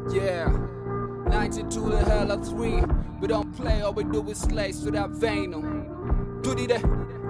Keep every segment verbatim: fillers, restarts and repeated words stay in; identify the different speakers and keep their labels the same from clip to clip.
Speaker 1: Yeah, ninety-two the hell of three. We don't play, all we do is slay, so that venom. Goody there.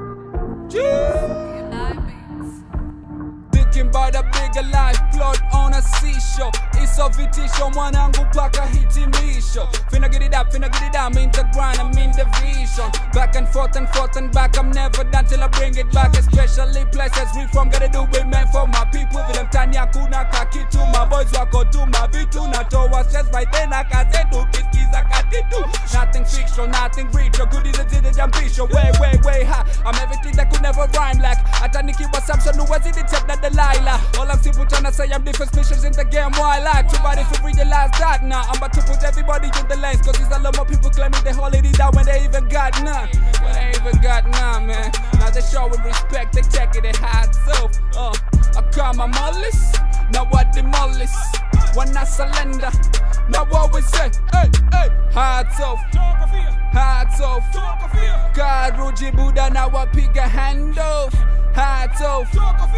Speaker 1: Thinking about a bigger life, plot on a seashore. It's a vitisho, mwanangu paka hitimisho. Finna get it up, finna get it down, I'm in the grind, I'm in the vision. Back and forth and forth and back, I'm never done till I bring it back. Especially places we from, gotta do it meant for my people. Vile mtania kuna kakitu, my boys wako tu, my vitu. Natoa stress right then, I can't say do kiskiza katitu. Nothing fictional, nothing real, Goody the did it ambitious. Way, way, way high, I'm everything that could never rhyme like Ataniki was Samson, who was in the tip that Delilah. All I'm simple trying to say I'm different missions in the game, why I like too bad if you realize that now. I'm about to put everybody in the lanes, cause there's a lot more people claiming they hold it down when they even got none. When they even got none, man. Now they showing respect, they taking it hard self. Uh, I call my mollies, now what demolish. When I surrender, now what we say, hey, hey, hard self, hard self. God, Ruji Buddha, now I pick a hand off. Hats off,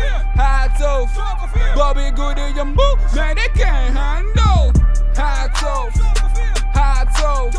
Speaker 1: hats off. Bobby Goody and Boo, man, they can't handle. Hats off, hats off.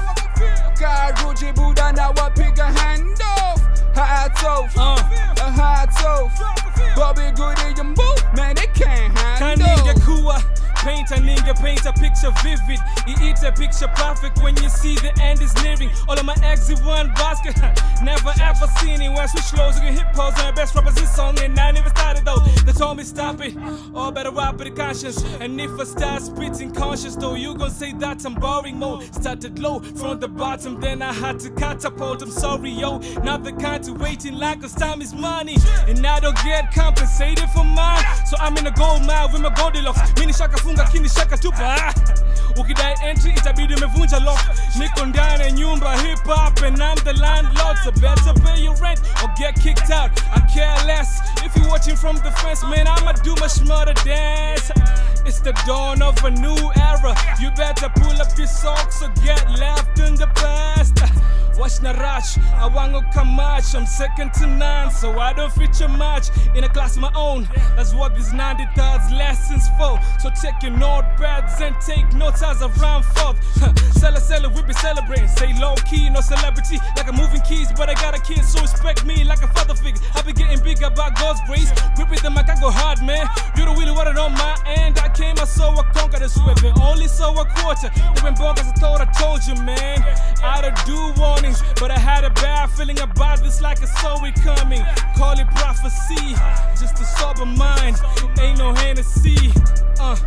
Speaker 1: God, Ruji Buddha, now I pick a hand off. Hats off, uh, hats off. Bobby Goody and Boo, man, they can't handle.
Speaker 2: Paint a nigga, paint a picture vivid. He eats a picture perfect when you see the end is nearing. All of my eggs in one basket. Never ever seen anyone switch flows. You can hit pose on the best rappers this song, and I never started though. They told me stop it, or better rap with the conscience. And if I start spitting conscious though, you gon' say that I'm boring. Mo started low from the bottom, then I had to catapult. I'm sorry yo, not the kind to waiting like cause time is money, and I don't get compensated for mine. So I'm in a gold mine with my Goldilocks. Mini shaka funga kini shaka tupa. Ukidai entry itabidi umevunja lock. Niko ndani ya nyumba hip hop and I'm the landlord. So better pay your rent or get kicked out. I care less if you're watching from the fence, man. I'ma do much more to dance. It's the dawn of a new era. You better pull up your socks or get left in the past. Watch na rush, I wango kamach. I'm second to none, so I don't feature much in a class of my own. That's what these Ninetythirds lessons for. So take your notepads and take notes as I run forth. Sella sella, we be celebrating. Say low key, no celebrity, like I'm moving keys, but I got a kid, so respect me like a father figure. I be getting bigger by God's grace. Grip it, the mic, I go hard, man. You don't really want it on my end. I came, I saw, I conquered the swift, and only saw a quarter. When bogus, I thought I told you, man. I don't do warnings, but I had a bad feeling about this, like I saw it coming. Call it prophecy, just a sober mind. Ain't no Hennessy. Uh,